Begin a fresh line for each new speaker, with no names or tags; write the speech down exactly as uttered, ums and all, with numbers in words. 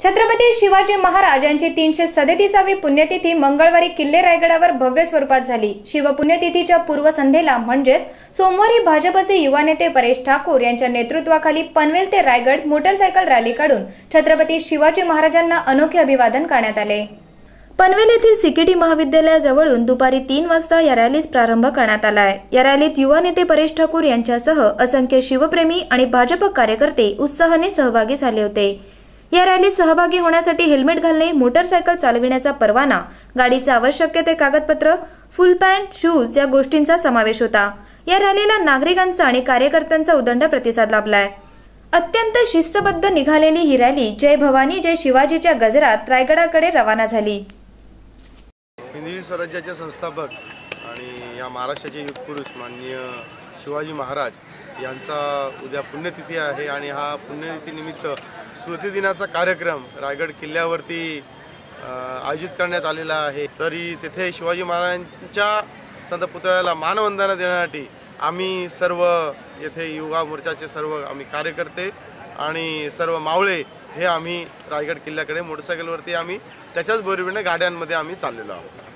छत्रपती शिवाजी महाराज यांची तीनशे सदतीसावी पुण्यतिथी मंगळवारी किल्ले रायगडावर भव्य स्वरूपात झाली। शिवपुण्यतिथीच्या पूर्वसंध्येला म्हणजेच सोमवारी भाजपचे युवा नेते परेश ठाकूर यांच्या नेतृत्वाखाली पनवेल ते रायगड मोटरसायकल रॅली काढून छत्रपती शिवाजी महाराजांना अनोखे अभिवादन करण्यात आले। पनवेल येथील सीकेटी महाविद्यालयाजवळून दुपारी तीन वाजता या रॅलीस प्रारंभ करण्यात आला आहे। या रॅलीत युवा नेते परेश ठाकूर यांच्यासह असंख्य शिवप्रेमी आणि भाजप कार्यकर्ते उत्साहाने सहभागी झाले होते। या रॅलीत सहभागी होण्यासाठी हेल्मेट घालणे, मोटरसायकल चालविण्याचा परवाना, गाडीचे आवश्यक ते कागदपत्र, फुल पॅन्ट, शूज या गोष्टींचा समावेश होता। या रॅलीला नागरिकांचा आणि कार्यकर्त्यांचा उदंड प्रतिसाद लाभलाय। अत्यंत शिस्तबद्ध निघालेली ही रॅली जय भवानी जय शिवाजीच्या गजरात रायगडाकडे रवाना झाली।
हिंदवी स्वराज्याचे संस्थापक आणि या महाराष्ट्राचे युगपुरुष माननीय शिवाजी महाराज यांचा उद्या पुण्यतिथी आहे आणि हा पुण्यतिथीनिमित्त स्मृती दिनाचा कार्यक्रम रायगड किल्ल्यावरती आयोजित करण्यात आलेला आहे। तरी तेथे शिवाजी महाराजांच्या संत पुतळ्याला मानवंदना देण्यासाठी आम्ही सर्व येथे युवा मोर्चाचे सर्व आम्ही कार्यकर्ते आणि सर्व मावळे हे आम्ही रायगड किल्ल्याकडे मोटरसायकलवरती आम्ही त्याच्याच बरोबरीने गाड्यांमध्ये आम्ही चाललेलो आहोत।